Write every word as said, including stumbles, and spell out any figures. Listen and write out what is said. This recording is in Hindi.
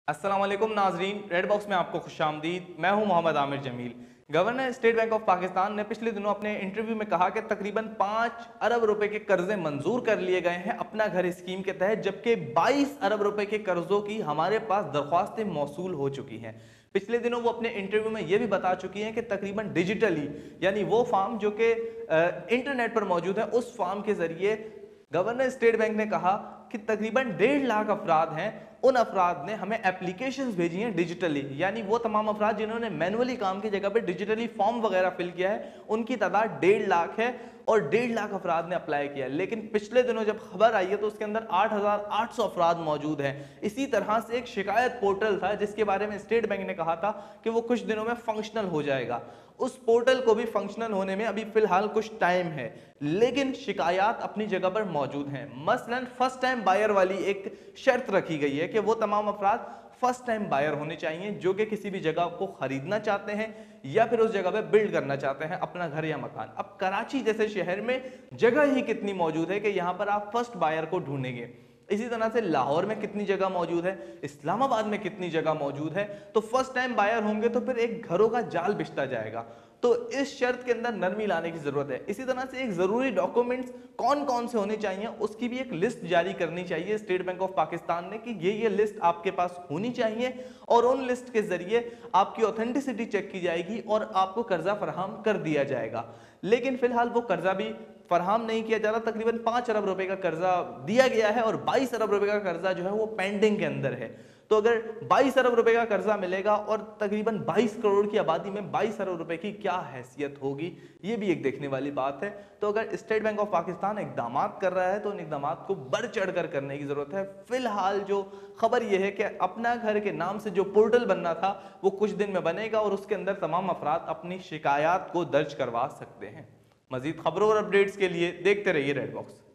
अस्सलाम वालेकुम नाजरीन, रेड बॉक्स में आपको खुशामदीद। मैं हूं Mohammad Aamir Jamil. Governor state bank of Pakistan ने पिछले दिनों अपने इंटरव्यू में कहा कि तकरीबन पाँच अरब रुपए के कर्जे मंजूर कर लिए गए हैं अपना घर स्कीम के तहत, जबकि बाईस अरब रुपए के कर्जों की हमारे पास दरख्वास्तें मौसूल हो चुकी हैं। पिछले दिनों वो अपने इंटरव्यू में ये भी बता चुकी हैं कि तकरीबन डिजिटली, यानी वो फार्म जो कि इंटरनेट पर मौजूद है, उस फार्म के जरिए गवर्नर स्टेट बैंक ने कहा कि तकरीबन डेढ़ लाख अफराद हैं। उन अफराद ने हमें एप्लीकेशंस भेजी हैं डिजिटली, यानी वो तमाम अफराद जिन्होंने मैनुअली काम की जगह पे डिजिटली फॉर्म वगैरह फिल किया है, उनकी तादाद डेढ़ लाख है और डेढ़ लाख अफराद ने अप्लाई किया। लेकिन पिछले दिनों जब खबर आई है तो उसके अंदर आठ हजार आठ सौ अफराद मौजूद हैं। इसी तरह से एक शिकायत पोर्टल था जिसके बारे में स्टेट बैंक ने कहा था कि वो कुछ दिनों में फंक्शनल हो जाएगा। उस पोर्टल को भी फंक्शनल होने में अभी फिलहाल कुछ टाइम है, लेकिन शिकायत अपनी जगह पर मौजूद हैं। मसलन फर्स्ट टाइम बायर वाली एक शर्त रखी गई है कि वो तमाम अफराद फर्स्ट टाइम बायर होने चाहिए जो कि किसी भी जगह को खरीदना चाहते हैं या फिर उस जगह पे बिल्ड करना चाहते हैं अपना घर या मकान। अब कराची जैसे शहर में जगह ही कितनी मौजूद है कि यहाँ पर आप फर्स्ट बायर को ढूंढेंगे। इसी तरह से लाहौर में कितनी जगह मौजूद है, इस्लामाबाद में कितनी जगह मौजूद है। तो फर्स्ट टाइम बायर होंगे तो फिर एक घरों का जाल बिछता जाएगा। तो इस शर्त के अंदर नरमी लाने की जरूरत है। इसी तरह से एक जरूरी डॉक्यूमेंट्स कौन कौन से होने चाहिए उसकी भी एक लिस्ट जारी करनी चाहिए स्टेट बैंक ऑफ पाकिस्तान ने कि ये ये लिस्ट आपके पास होनी चाहिए और उन लिस्ट के जरिए आपकी ऑथेंटिसिटी चेक की जाएगी और आपको कर्जा फराहम कर दिया जाएगा। लेकिन फिलहाल वो कर्जा भी फराहम नहीं किया जा रहा। तकरीबन पांच अरब रुपए का कर्जा दिया गया है और बाईस अरब रुपए का कर्जा जो है वो पेंडिंग के अंदर है। तो अगर बाईस अरब रुपए का कर्जा मिलेगा और तकरीबन बाईस करोड़ की आबादी में बाईस अरब रुपए की क्या हैसियत होगी, ये भी एक देखने वाली बात है। तो अगर स्टेट बैंक ऑफ पाकिस्तान इकदाम कर रहा है तो उन इकदाम को बढ़ चढ़ कर करने की जरूरत है। फिलहाल जो खबर यह है कि अपना घर के नाम से जो पोर्टल बनना था वो कुछ दिन में बनेगा और उसके अंदर तमाम अफराद अपनी शिकायत को दर्ज करवा सकते हैं। मजीद खबरों और अपडेट्स के लिए देखते रहिए रेड बॉक्स।